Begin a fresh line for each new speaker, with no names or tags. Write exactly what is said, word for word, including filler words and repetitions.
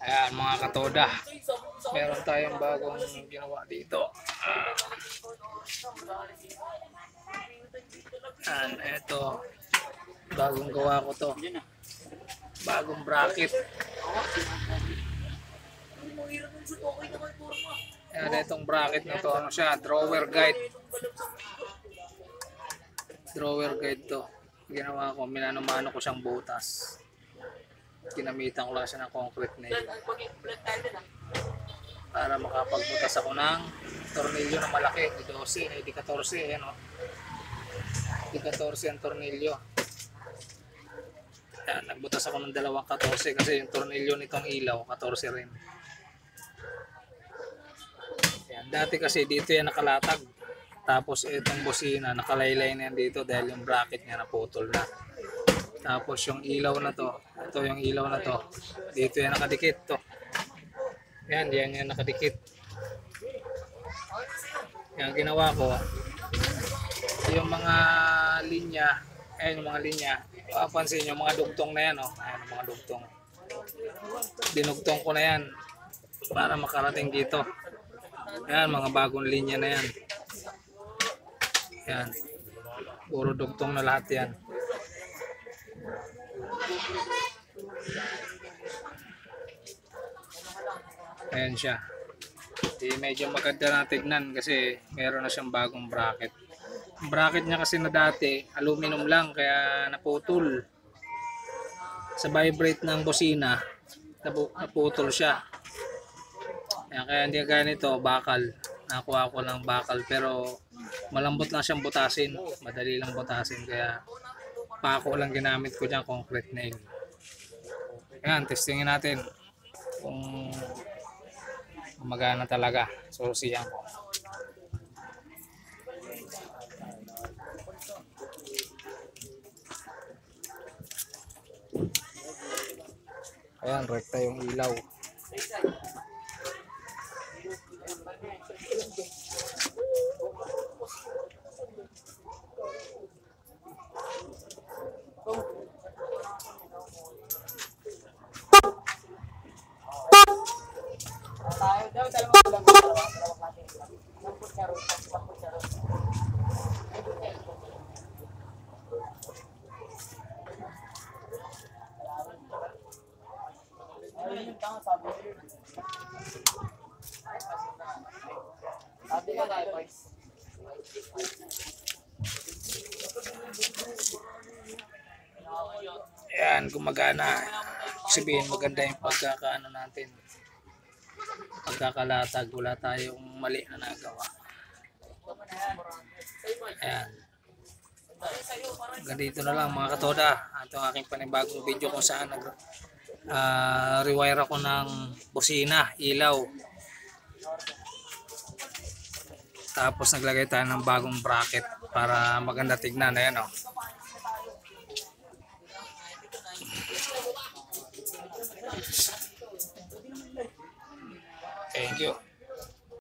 Ayan mga katoda, meron tayong bagong ginawa dito. Ayan, eto, bagong gawa ko to, bagong bracket. Ayan, etong bracket na to, ano siya, drawer guide. Drawer guide to. Ginawa ko, minano-mano ko siyang butas. Ginamitan ko lang siya ng concrete nail para makapagbutas ako ng tornilyo na malaki, di twelve, eh, di fourteen, ayan o, di fourteen ang tornilyo. Ayan, nagbutas ako ng dalawang fourteen kasi yung tornilyo nitong ilaw fourteen rin. Ayan, dati kasi dito yan nakalatag, tapos itong bosina nakalaylay na yan dito dahil yung bracket niya naputol na. Tapos yung ilaw na to, ito yung ilaw na to, dito yan nakadikit to. Yan, yan yan nakadikit. Yan ginawa ko, yung mga linya, ayun yung mga linya, papansin yung mga dugtong na yan, oh. Ayan yung mga dugtong. Dinugtong ko na yan para makarating dito. Yan, mga bagong linya na yan. Yan, puro dugtong na lahat yan. Ayan siya. Di medyo maganda na tignan kasi meron na siyang bagong bracket. Ang bracket niya kasi na dati aluminum lang kaya naputol. Sa vibrate ng bosina naputol siya. Ayan, kaya hindi ganito bakal. Nakuha ko ng bakal pero malambot lang siyang butasin. Madali lang butasin kaya pako lang ginamit ko dyan, concrete nail. Ayan, testingin natin kung magana talaga. Susiyan ko. Ayan, rekta yung ilaw.
Tayo daw dalawang bulan dalawang dalawang klase lang. Ang kutsaro, ang kutsaro. Ayun yung tanga sabi. Sabi nga tayo, boys.
Ayan, gumagana. Sabihin maganda yung pagkakaano natin. Pagkakalatag, wala tayong mali na nagawa. Ayan. Ganito na lang mga katoda. Ito ang aking panibagong video kung saan nag uh, rewire ako ng bosina, ilaw. Tapos naglagay tayo ng bagong bracket para maganda tignan. Ayan o. Thank you.